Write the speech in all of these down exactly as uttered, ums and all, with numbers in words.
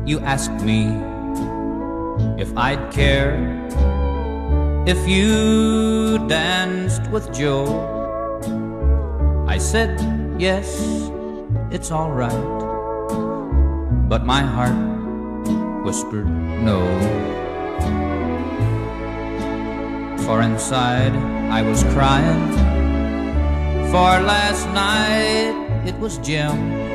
you asked me if I'd care if you danced with Joe. I said, yes, it's all right, but my heart whispered no. For inside I was crying, for last night it was Jim.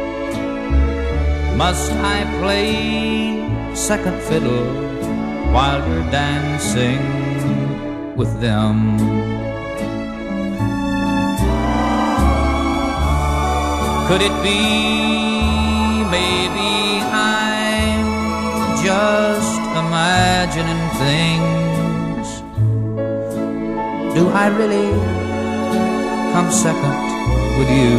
Must I play second fiddle while you're dancing with them? Could it be maybe I'm just imagining things? Do I really come second with you?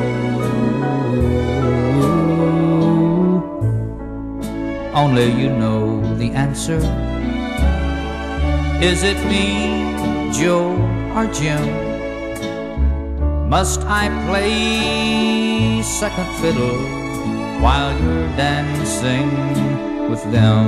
Only you know the answer. Is it me, Joe, or Jim? Must I play second fiddle while you're dancing with them?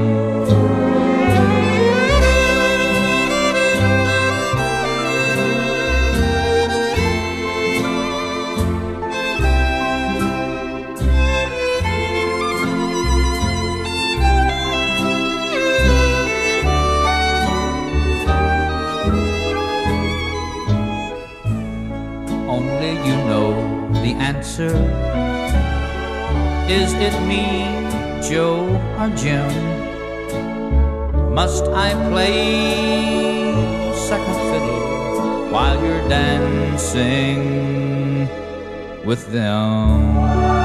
Only you know the answer. Is it me, Joe, or Jim? Must I play second fiddle while you're dancing with them?